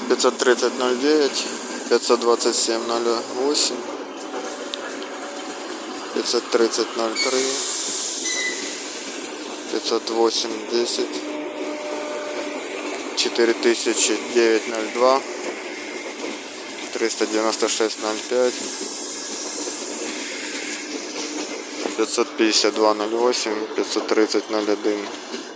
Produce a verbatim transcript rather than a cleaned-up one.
пятьсот тридцать ноль девять, пятьсот двадцать семь ноль восемь, пятьсот тридцать ноль три, пятьсот восемь десять, четыре тысячи девять ноль два, триста девяносто шесть ноль пять, пятьсот пятьдесят два ноль восемь, пятьсот тридцать ноль один.